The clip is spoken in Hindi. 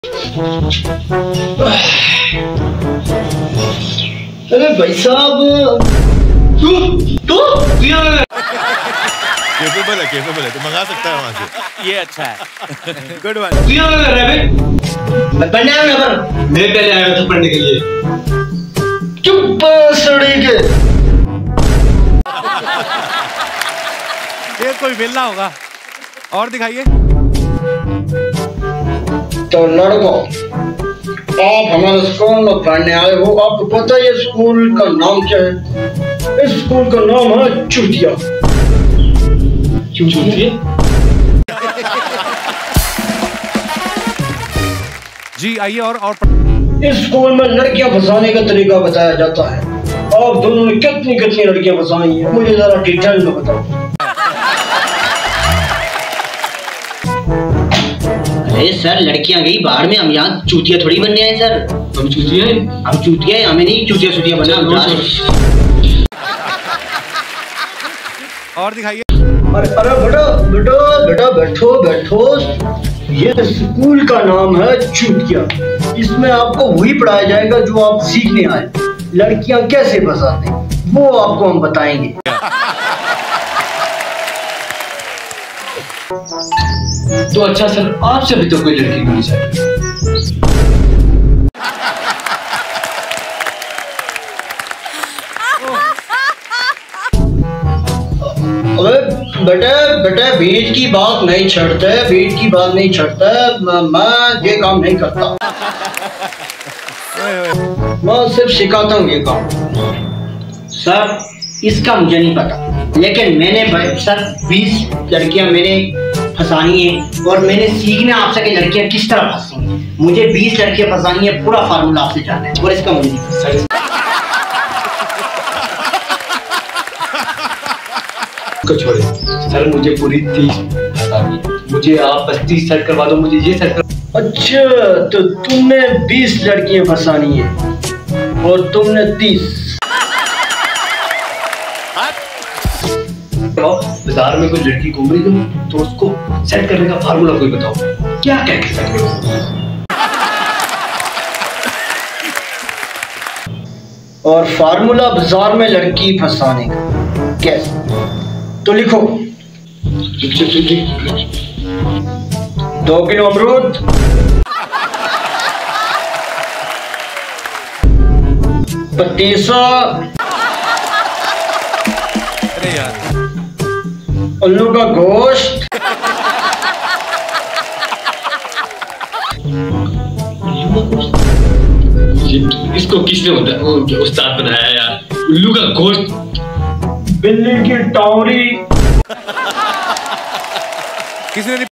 अरे भाई साहब तू केपेबल है तो मंगा सकता है वहाँ से। ये अच्छा है। Good one. मैं पढ़ने आया पर मैं पहले आया था पढ़ने के लिए। चुप सड़ी के ये कोई मिलना होगा और दिखाइए। तो लड़कों, आप हमारे स्कूल में पढ़ने आए हो, आपको पता है ये स्कूल का नाम क्या है? इस स्कूल का नाम है चूतिया। जी आइए और इस स्कूल में लड़कियां फंसाने का तरीका बताया जाता है। आप दोनों ने कितनी कितनी लड़कियां फंसाई हैं, मुझे जरा डिटेल में बताओ। अरे सर, लड़कियां गई बाहर में, हम यहाँ चूतिया थोड़ी बनने आए सर। हम चूतिया हैं? हम चूतिया हैं, हमें नहीं चूतिया बनना। और दिखाइए। अरे बेटा बेटा बेटा बैठो बैठो। ये स्कूल का नाम है चूतिया। इसमें आपको वही पढ़ाया जाएगा जो आप सीखने आए। लड़कियां कैसे फंसाते हैं वो आपको हम बताएंगे। तो अच्छा सर, आपसे भी तो कोई लड़की मिल जाए। अबे बेटे बेटे बीच की बात नहीं छड़ते, बीच की बात नहीं छड़ते। मैं ये काम नहीं करता, मैं सिर्फ सिखाता हूँ ये काम। सर इसका मुझे नहीं पता, लेकिन मैंने सर 20 लड़कियां मैंने फंसानी है और मैंने सीखना आपसे कि लड़कियां किस तरह फंसती हैं। मुझे 20 लड़कियां फंसानी है, पूरा फार्मूला आपसे जानना है और इसका मुझे नहीं पता। छोड़े सर, मुझे पूरी 30 फंसानी है। मुझे आप बस 30 सेट करवा दो, मुझे ये सेट करवा। अच्छा, तो तुमने 20 लड़कियां फंसानी है और तुमने 30। बाजार में कोई लड़की घूम रही हो तो उसको सेट करने का फार्मूला कोई बताओ, क्या कह सकते हो? और फार्मूला बाजार में लड़की फंसाने का कैसे? तो लिखो 2 किलो अमरूद, 32 अरे यार, उल्लू का गोश्त, इसको किसने उस्ताद बनाया यार? उल्लू का गोश्त, बिल्ली की टाउरी। किसी ने